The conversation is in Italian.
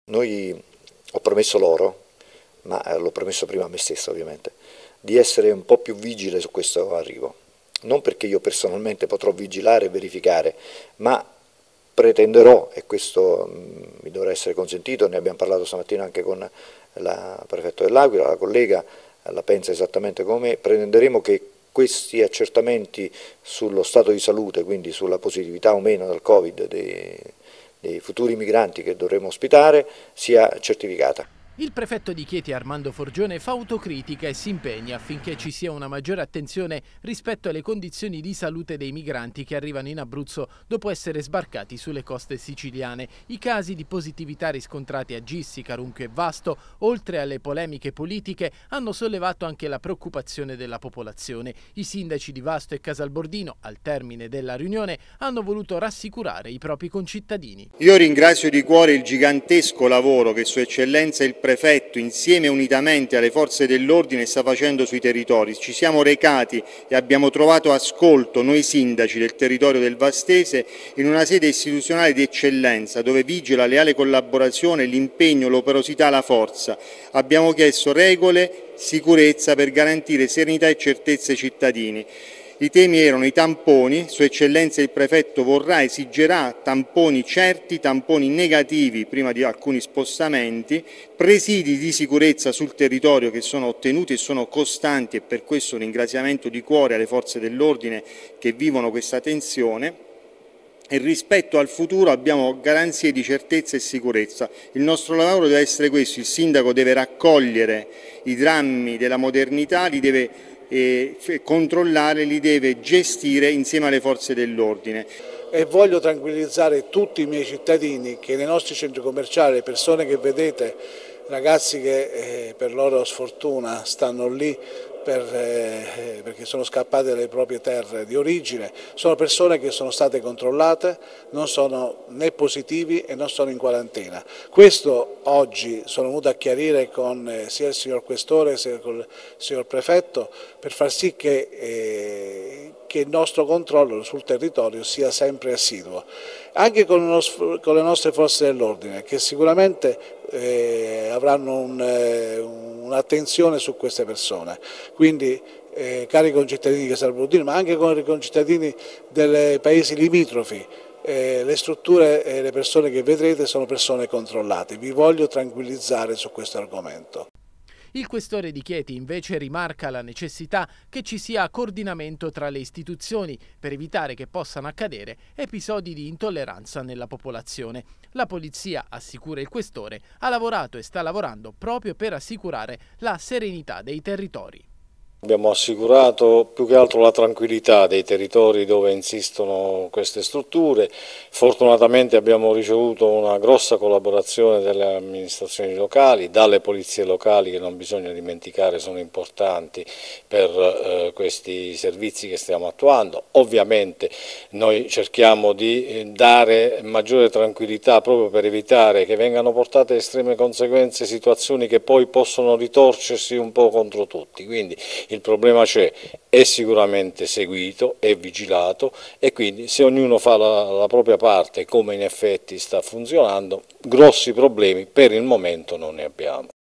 Ho promesso loro, ma l'ho promesso prima a me stesso ovviamente, di essere un po' più vigile su questo arrivo. Non perché io personalmente potrò vigilare e verificare, ma pretenderò, e questo mi dovrà essere consentito, ne abbiamo parlato stamattina anche con la prefetto dell'Aquila, la collega la pensa esattamente come me, pretenderemo che questi accertamenti sullo stato di salute, quindi sulla positività o meno del Covid dei futuri migranti che dovremo ospitare, sia certificata. Il prefetto di Chieti Armando Forgione fa autocritica e si impegna affinché ci sia una maggiore attenzione rispetto alle condizioni di salute dei migranti che arrivano in Abruzzo dopo essere sbarcati sulle coste siciliane. I casi di positività riscontrati a Gissi, Carunchio e Vasto, oltre alle polemiche politiche, hanno sollevato anche la preoccupazione della popolazione. I sindaci di Vasto e Casalbordino, al termine della riunione, hanno voluto rassicurare i propri concittadini. Io ringrazio di cuore il gigantesco lavoro che Sua Eccellenza il Prefetto, insieme unitamente alle forze dell'ordine, sta facendo sui territori. Ci siamo recati e abbiamo trovato ascolto, noi sindaci del territorio del Vastese, in una sede istituzionale di eccellenza, dove vige la leale collaborazione, l'impegno, l'operosità, la forza. Abbiamo chiesto regole, sicurezza per garantire serenità e certezza ai cittadini. I temi erano i tamponi, Sua Eccellenza il Prefetto esigerà tamponi certi, tamponi negativi prima di alcuni spostamenti, presidi di sicurezza sul territorio che sono ottenuti e sono costanti, e per questo un ringraziamento di cuore alle forze dell'ordine che vivono questa tensione. E rispetto al futuro abbiamo garanzie di certezza e sicurezza. Il nostro lavoro deve essere questo: il sindaco deve raccogliere i drammi della modernità, li deve controllare, li deve gestire insieme alle forze dell'ordine. E voglio tranquillizzare tutti i miei cittadini che nei nostri centri commerciali, le persone che vedete, ragazzi che per loro sfortuna stanno lì perché sono scappati dalle proprie terre di origine, sono persone che sono state controllate, non sono né positivi e non sono in quarantena. Questo oggi sono venuto a chiarire con sia il signor Questore sia con il signor Prefetto, per far sì che il nostro controllo sul territorio sia sempre assiduo, anche con le nostre forze dell'ordine, che sicuramente avranno un'attenzione su queste persone. Quindi cari concittadini di Casalbordino, ma anche con i concittadini dei paesi limitrofi, le strutture e le persone che vedrete sono persone controllate. Vi voglio tranquillizzare su questo argomento. Il questore di Chieti invece rimarca la necessità che ci sia coordinamento tra le istituzioni per evitare che possano accadere episodi di intolleranza nella popolazione. La polizia, assicura il questore, ha lavorato e sta lavorando proprio per assicurare la serenità dei territori. Abbiamo assicurato più che altro la tranquillità dei territori dove insistono queste strutture. Fortunatamente abbiamo ricevuto una grossa collaborazione delle amministrazioni locali, dalle polizie locali, che non bisogna dimenticare sono importanti per questi servizi che stiamo attuando. Ovviamente noi cerchiamo di dare maggiore tranquillità proprio per evitare che vengano portate estreme conseguenze, situazioni che poi possono ritorcersi un po' contro tutti. Quindi il problema c'è, è sicuramente seguito, è vigilato, e quindi se ognuno fa la propria parte, come in effetti sta funzionando, grossi problemi per il momento non ne abbiamo.